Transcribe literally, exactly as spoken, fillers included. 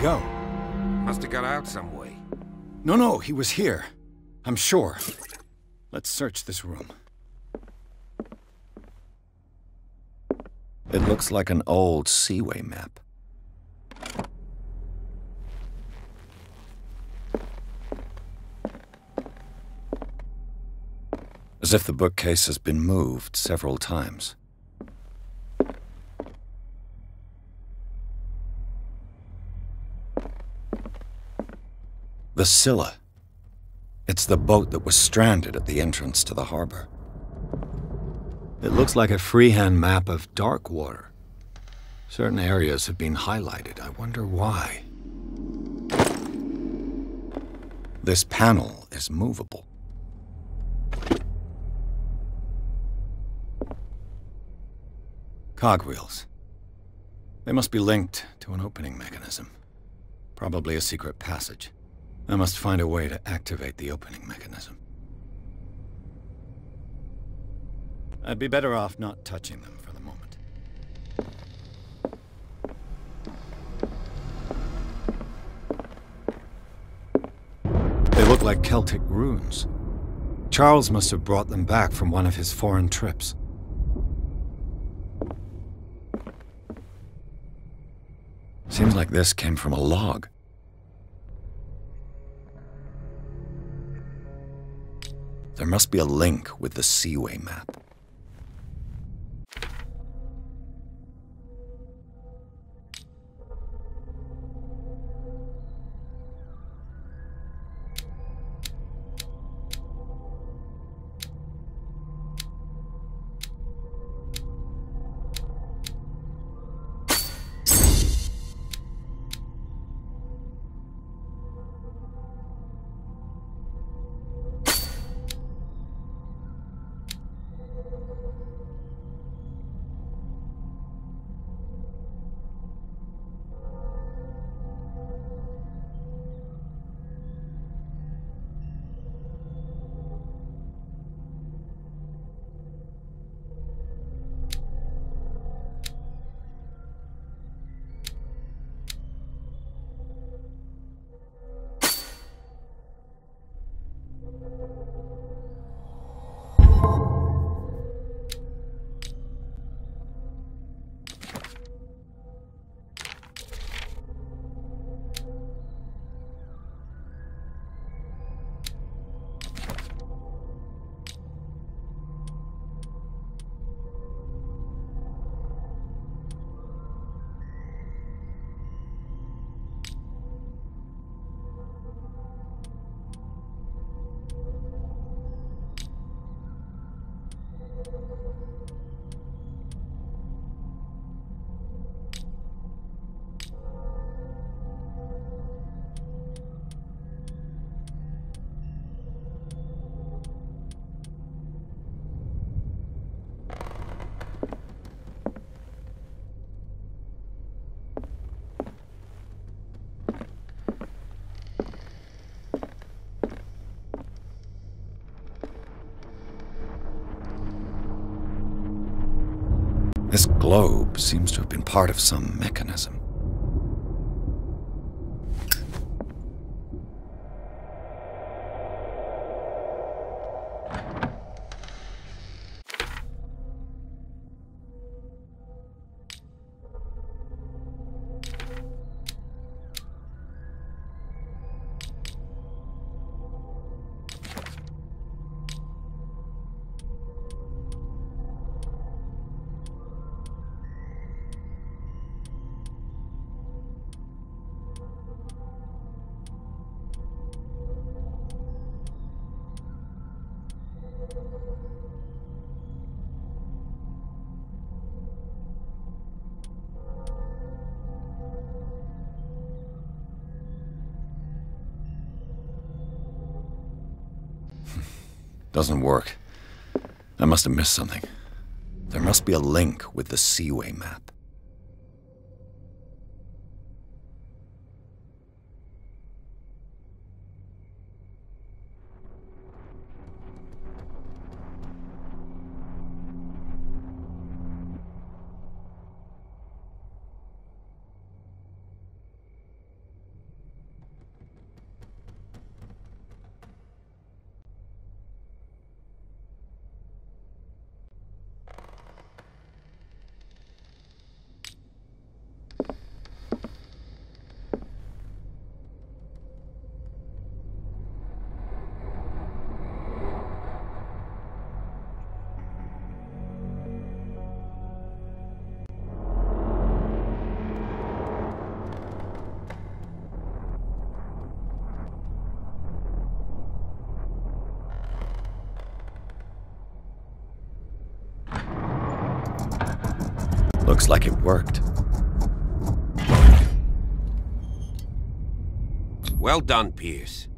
go? Must have got out some way. No, no, he was here. I'm sure. Let's search this room. It looks like an old Seaway map. As if the bookcase has been moved several times. The Scylla. It's the boat that was stranded at the entrance to the harbor. It looks like a freehand map of Darkwater. Certain areas have been highlighted. I wonder why. This panel is movable. Cogwheels. They must be linked to an opening mechanism. Probably a secret passage. I must find a way to activate the opening mechanism. I'd be better off not touching them for the moment. They look like Celtic runes. Charles must have brought them back from one of his foreign trips. Seems like this came from a log. There must be a link with the Seaway map. This globe seems to have been part of some mechanism. Doesn't work. I must have missed something. There must be a link with the Seaway map. Looks like it worked. Well done, Pierce.